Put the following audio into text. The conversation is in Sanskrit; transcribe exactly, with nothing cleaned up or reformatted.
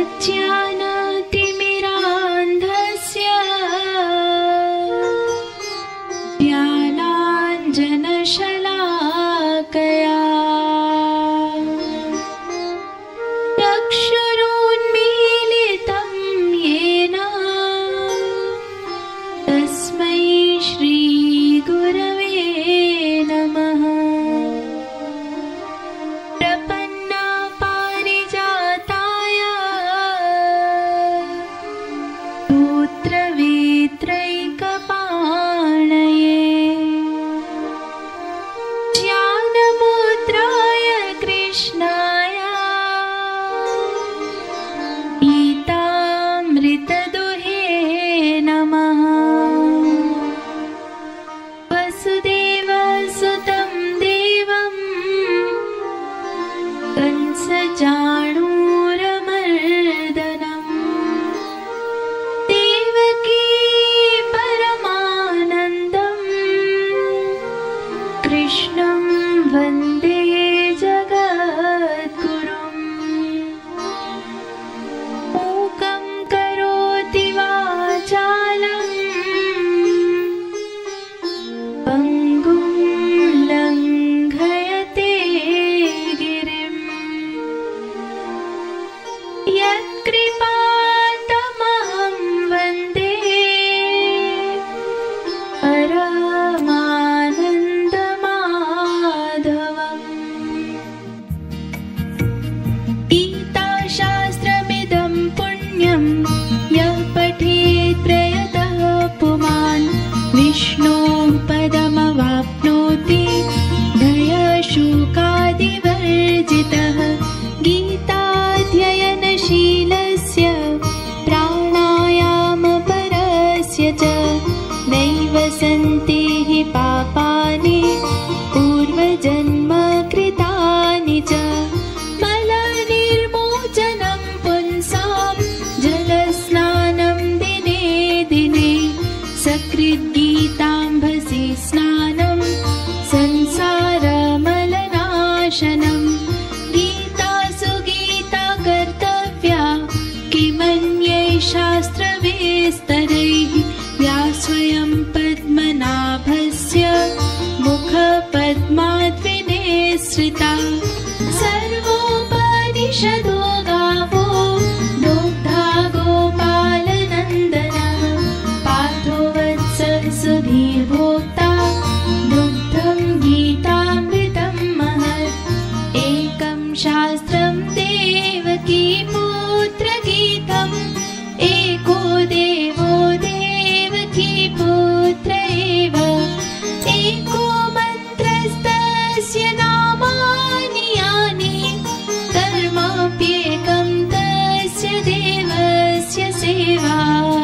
अज्ञानतिमिरान्धस्य ज्ञानाञ्जनशलाकया चक्षुरुन्मीलितं येन तस्मै श्रीगुरवे नमः। प्रपन्नपारिजाताय स्तोत्रवेत्रैकपाणये ज्ञानमुद्राय कृष्णाय गीतामृतदुहे नमः। वसुदेवसुतं देवं कंसचाणूरमर्दनम् देवकी परमानन्दम् कृष्णं वन्दे जगद्गुरुम्। मूकं करोति वाचालं पङ्गुं लङ्घयते गिरिम्। यत्कृपातमहं वन्दे परमानन्दमाधवम्। गीताशास्त्रमिदं पुण्यं यः पठेत् प्रयतः पुमान् विष्णोः पदमवाप्नोति भयशोकादिवर्जितः। गीताध्ययनशीलस्य प्राणायामपरस्य च नैव सन्ति हि पापानि पूर्वजन्मकृतानि च। मलनिर्मोचनं पुंसां जलस्नानं दिने दिने सकृद्गीताम्भसि स्नानं संसारमलनाशनम्। गीता सुगीता कर्तव्या किमन्यै शास्त्रविस्तरैः। व्यास्वयं पद्मनाभस्य मुखपद्माद्विनिसृता। सर्वोपनिषदो गावो दुग्धा गोपालनन्दनः। पार्थो वत्सः सुधीर्भोक्ता दुग्धं गीतामृतं महत्। एकं शास्त्रं देवकी पुत्रगीतम् एको देवो देवकी पुत्र एव। एको मन्त्रस्तस्य नामानि यानि कर्मप्येकं तस्य देवस्य सेवा।